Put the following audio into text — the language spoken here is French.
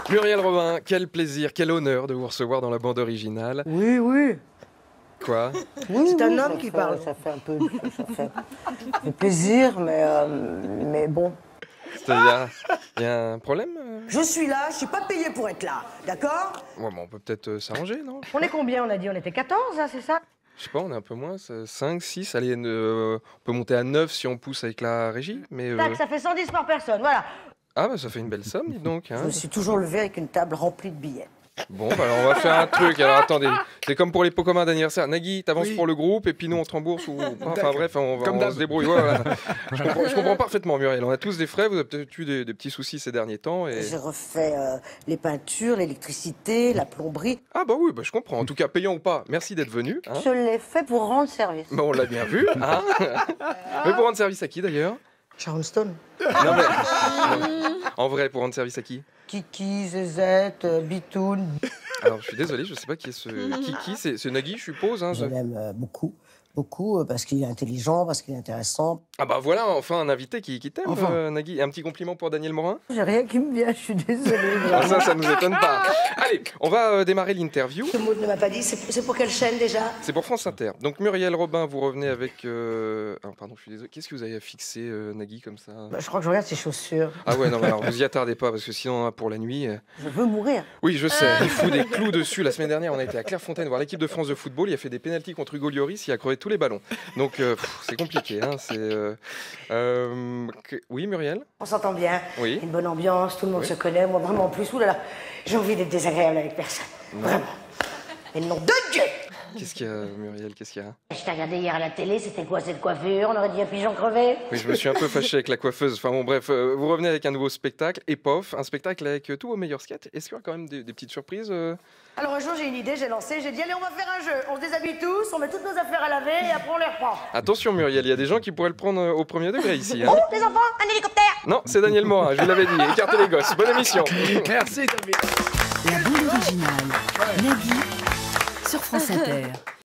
Muriel Robin, quel plaisir, quel honneur de vous recevoir dans la bande originale. Oui, oui. Quoi? Oui, C'est un oui, homme ça qui fait- parle. Ça fait un peu ça fait plaisir, mais bon. C'est-à-dire, il y a un problème Je suis là, je suis pas payé pour être là, d'accord? Ouais, bon, on peut peut-être s'arranger, non? On est combien, on a dit? On était 14, hein, c'est ça? Je sais pas, on est un peu moins, 5, 6, allez, on peut monter à 9 si on pousse avec la régie, mais... Tac, ça fait 110 par personne, voilà. Ah bah ça fait une belle somme, dis donc. Je Hein. me suis toujours levé avec une table remplie de billets. Bon, bah alors on va faire un truc, alors attendez, c'est comme pour les pots communs d'anniversaire. Nagui, t'avances Oui. pour le groupe et puis nous on te rembourse ou... Enfin D'accord. bref, Comme on d'hab. se débrouille. Ouais, voilà. Je comprends parfaitement Muriel, on a tous des frais, vous avez peut-être eu des petits soucis ces derniers temps et... J'ai refait les peintures, l'électricité, la plomberie. Ah bah oui, bah je comprends, en tout cas payant ou pas, merci d'être venu. Hein. Je l'ai fait pour rendre service. Bah, on l'a bien vu, hein. Mais pour rendre service à qui d'ailleurs? Sharon Stone. Non mais... non. En vrai, pour rendre service à qui? Kiki, Zezette, Bitoun. Alors je suis désolé, je sais pas qui est ce Kiki, c'est Nagui je suppose. Hein, Je l'aime beaucoup, beaucoup, parce qu'il est intelligent, parce qu'il est intéressant. Ah bah voilà, enfin un invité qui t'aime, Enfin. Nagui. Et un petit compliment pour Daniel Morin? J'ai rien qui me vient, je suis désolée. Ah, ça nous étonne pas. Allez, on va démarrer l'interview. Ce mot ne m'a pas dit, c'est pour quelle chaîne déjà? C'est pour France Inter. Donc Muriel Robin, vous revenez avec... Ah, pardon, je suis désolé. Qu'est-ce que vous avez fixé, Nagui, comme ça? Bah, je crois que je regarde ses chaussures. Ah ouais, non, mais alors vous y attardez pas, parce que sinon, pour la nuit... Je veux mourir. Oui, je sais, il fout des clous dessus. La semaine dernière, on a été à Clairefontaine voir l'équipe de France de football. Il a fait des pénaltys contre Hugo Lloris, il a crevé tous les ballons. Donc, c'est compliqué. Hein, Oui, Muriel? On s'entend bien. Oui. Une bonne ambiance, tout le monde Oui. se connaît. Moi, vraiment, en plus, oulala, j'ai envie d'être désagréable avec personne. Vraiment. Et le nom de Dieu! Qu'est-ce qu'il y a, Muriel? Qu'est-ce qu'il y a? Je t'ai regardé hier à la télé, c'était quoi cette coiffure? On aurait dit un pigeon crevé? Oui, je me suis un peu fâché avec la coiffeuse. Enfin bon, bref, vous revenez avec un nouveau spectacle, Epof, un spectacle avec tous vos meilleurs sketchs. Est-ce qu'il y aura quand même des petites surprises Alors un jour, j'ai une idée, j'ai lancé, j'ai dit, allez, on va faire un jeu. On se déshabille tous, on met toutes nos affaires à laver et après on les reprend. Attention, Muriel, il y a des gens qui pourraient le prendre au premier degré ici. Hein. Oh, les enfants, un hélicoptère! Non, c'est Daniel Morin, je vous l'avais dit. Écartez les gosses. Bonne émission. Merci, David. La bande originale. Nagui sur France Inter.